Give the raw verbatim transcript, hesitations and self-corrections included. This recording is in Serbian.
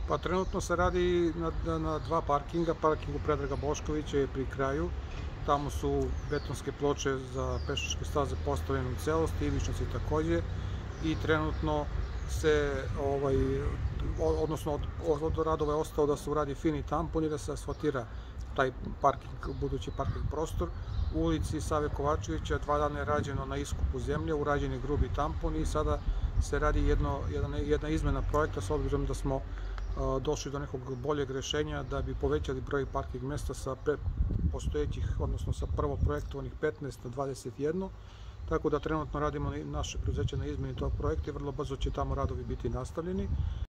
Pa trenutno se radi na, na, na dva parkinga. Parkingu Predraga Boškovića je pri kraju. Tamo su betonske ploče za pešačke staze postavljene u celosti, ivičnici takođe. I trenutno se, ovaj, odnosno od, od radova je ostao da se uradi fini tampon i da se asfaltira taj parking, budući parking prostor. U ulici Save Kovačevića dva dana je rađeno na iskupu zemlje, urađen je grubi tampon i sada se radi jedno, jedna, jedna izmena projekta s obzirom da smo a, došli do nekog boljeg rešenja da bi povećali broj parking mesta sa pre, postojećih, odnosno sa prvo projektovanih petnaest na dvadeset jedan. Tako da trenutno radimo naše preduzeće na izmeni tog projekta i vrlo brzo će tamo radovi biti nastavljeni.